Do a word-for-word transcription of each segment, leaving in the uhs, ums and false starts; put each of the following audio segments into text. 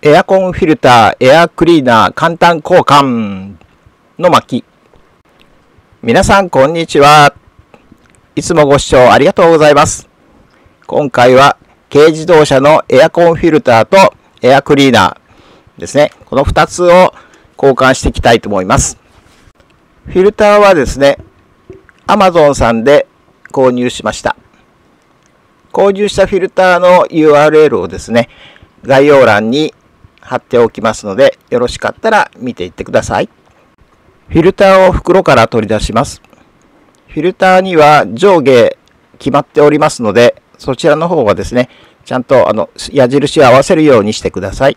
エアコンフィルターエアクリーナー簡単交換の巻。皆さんこんにちは。いつもご視聴ありがとうございます。今回は軽自動車のエアコンフィルターとエアクリーナーですね。このふたつを交換していきたいと思います。フィルターはですね、Amazon さんで購入しました。購入したフィルターの ユーアールエル をですね、概要欄に貼っておきますので、よろしかったら見ていってください。フィルターを袋から取り出します。フィルターには上下決まっておりますので、そちらの方はですね、ちゃんとあの矢印を合わせるようにしてください。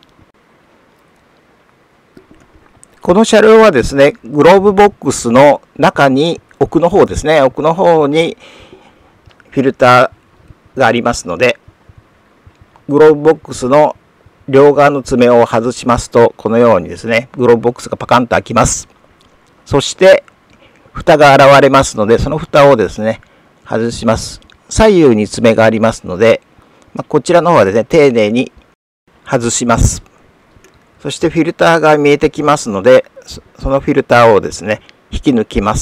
この車両はですね、グローブボックスの中に奥の方ですね、奥の方にフィルターがありますので、グローブボックスの両側の爪を外しますと、このようにですね、グローブボックスがパカンと開きます。そして、蓋が現れますので、その蓋をですね、外します。左右に爪がありますので、まあ、こちらの方はですね、丁寧に外します。そしてフィルターが見えてきますので、そのフィルターをですね、引き抜きます。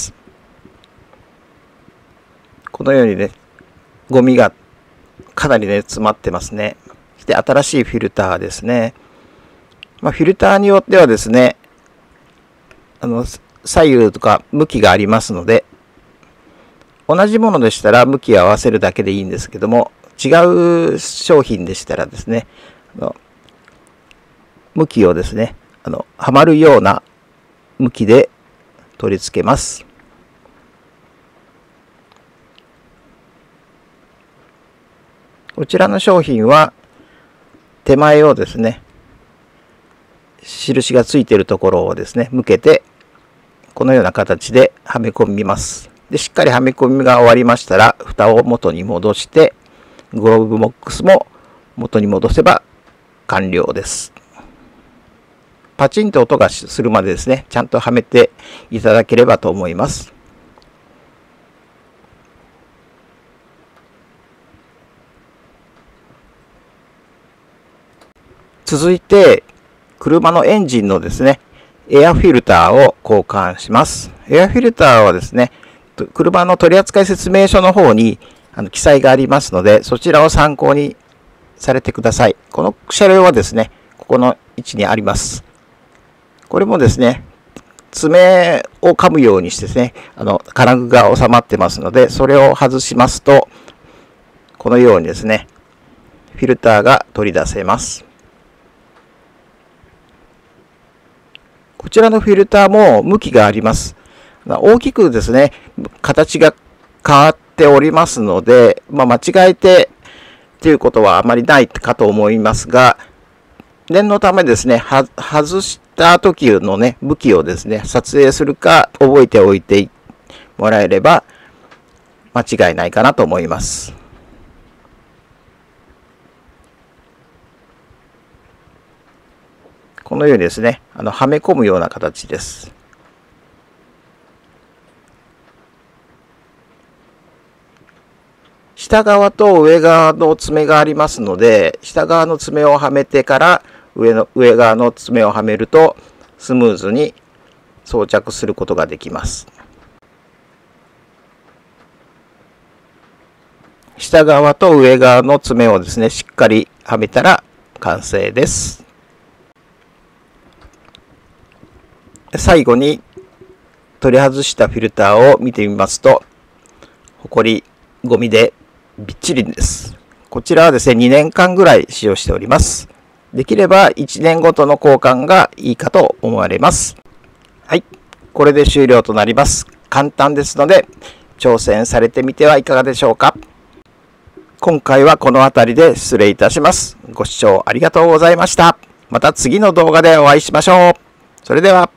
このようにね、ゴミがかなりね、詰まってますね。で、新しいフィルターですね。まあ、フィルターによってはですね、あの左右とか向きがありますので、同じものでしたら向きを合わせるだけでいいんですけども、違う商品でしたらですね、あの向きをですね、あのはまるような向きで取り付けます。こちらの商品は手前をですね、印がついているところをですね、向けて、このような形ではめ込みます。で、しっかりはめ込みが終わりましたら、蓋を元に戻して、グローブボックスも元に戻せば完了です。パチンと音がするまでですね、ちゃんとはめていただければと思います。続いて、車のエンジンのですね、エアフィルターを交換します。エアフィルターはですね、車の取扱説明書の方にあの記載がありますので、そちらを参考にされてください。この車両はですね、ここの位置にあります。これもですね、爪を噛むようにしてですね、あの金具が収まってますので、それを外しますと、このようにですね、フィルターが取り出せます。こちらのフィルターも向きがあります。大きくですね、形が変わっておりますので、まあ、間違えてということはあまりないかと思いますが、念のためですね、は外した時のね、向きをですね、撮影するか覚えておいてもらえれば間違いないかなと思います。このようにですね、あのはめ込むような形です。下側と上側の爪がありますので、下側の爪をはめてから上の上側の爪をはめるとスムーズに装着することができます。下側と上側の爪をですね、しっかりはめたら完成です。最後に取り外したフィルターを見てみますと、ほこり、ゴミでびっちりです。こちらはですね、にねんかんぐらい使用しております。できればいちねんごとの交換がいいかと思われます。はい、これで終了となります。簡単ですので、挑戦されてみてはいかがでしょうか。今回はこの辺りで失礼いたします。ご視聴ありがとうございました。また次の動画でお会いしましょう。それでは。